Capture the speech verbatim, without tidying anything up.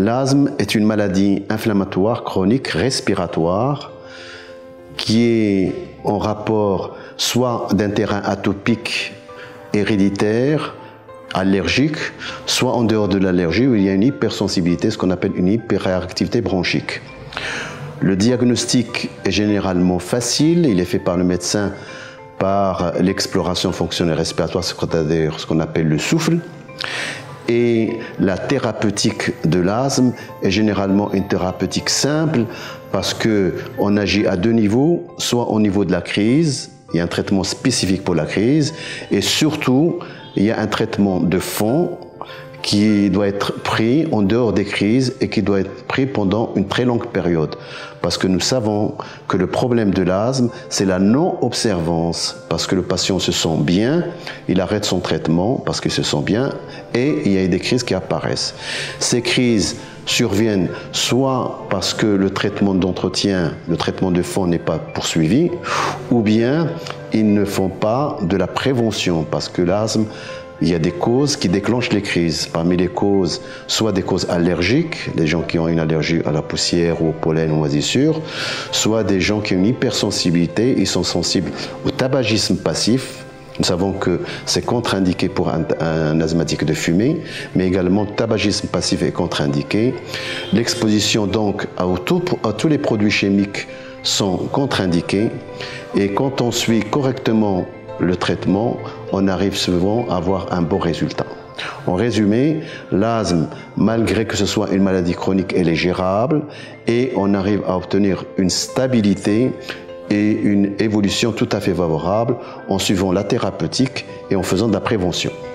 l'asthme est une maladie inflammatoire chronique respiratoire qui est en rapport soit d'un terrain atopique héréditaire, allergique, soit en dehors de l'allergie où il y a une hypersensibilité, ce qu'on appelle une hyperréactivité bronchique. Le diagnostic est généralement facile, il est fait par le médecin par l'exploration fonctionnelle respiratoire, c'est-à-dire ce qu'on appelle le souffle. Et la thérapeutique de l'asthme est généralement une thérapeutique simple parce qu'on agit à deux niveaux, soit au niveau de la crise, il y a un traitement spécifique pour la crise, et surtout, il y a un traitement de fond qui doit être pris en dehors des crises et qui doit être pris pendant une très longue période. Parce que nous savons que le problème de l'asthme, c'est la non-observance. Parce que le patient se sent bien, il arrête son traitement parce qu'il se sent bien et il y a des crises qui apparaissent. Ces crises surviennent soit parce que le traitement d'entretien, le traitement de fond n'est pas poursuivi, ou bien ils ne font pas de la prévention parce que l'asthme, il y a des causes qui déclenchent les crises. Parmi les causes, soit des causes allergiques, des gens qui ont une allergie à la poussière ou au pollen ou aux moisissures, soit des gens qui ont une hypersensibilité, ils sont sensibles au tabagisme passif. Nous savons que c'est contre-indiqué pour un, un asthmatique de fumer, mais également le tabagisme passif est contre-indiqué. L'exposition donc à, à tous les produits chimiques sont contre-indiqués. Et quand on suit correctement le traitement, on arrive souvent à avoir un bon résultat. En résumé, l'asthme, malgré que ce soit une maladie chronique, elle est gérable et on arrive à obtenir une stabilité et une évolution tout à fait favorable en suivant la thérapeutique et en faisant de la prévention.